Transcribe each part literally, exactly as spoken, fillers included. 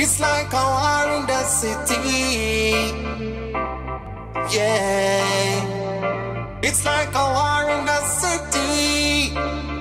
It's like a war in the city. Yeah. It's like a war in the city.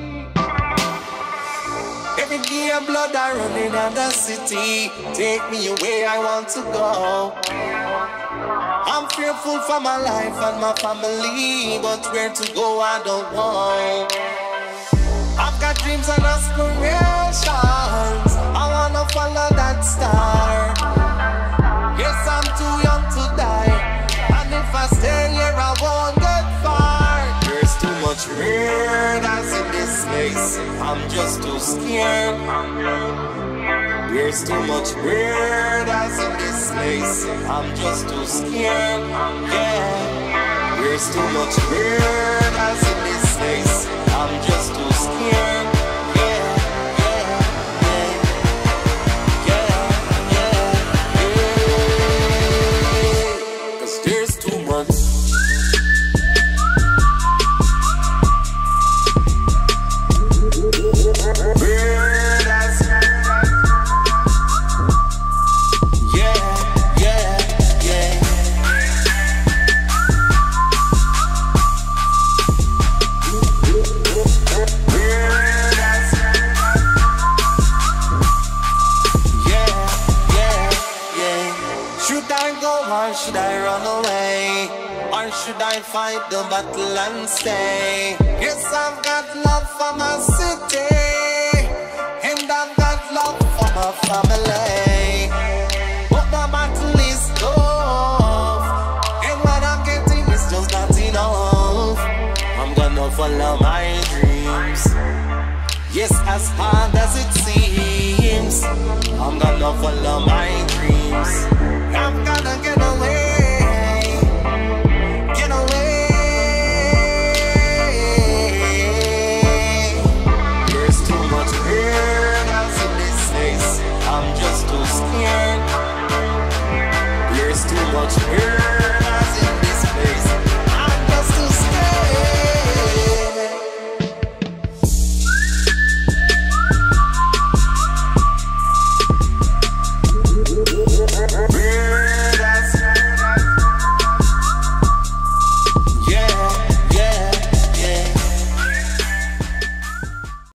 Every day blood are running in the city. Take me away, I want to go. I'm fearful for my life and my family, but where to go I don't know. I've got dreams and aspirations. I wanna follow that star. Yes, I'm too young to die, and if I stay here I won't get far. There's too much weirdness in this place, I'm just too scared. There's too much weirdness in this place, I'm just too scared. Yeah. There's too much weirdness in this place, I'm just too scared. Yeah, yeah, yeah, yeah, yeah, yeah. 'Cause there's too much. Weirdness. Yeah, yeah, yeah. Should I go or should I run away? Or should I fight the battle and stay? Yes, I've got love for my city, and I've got love for my family. But the battle is tough, and what I'm getting is just not enough. I'm gonna follow my dreams. Yes, as hard as it seems, I'm gonna follow my dreams. I'm gonna get away, get away. There's too much weirdness in this place, I'm just too scared. There's too much weirdness.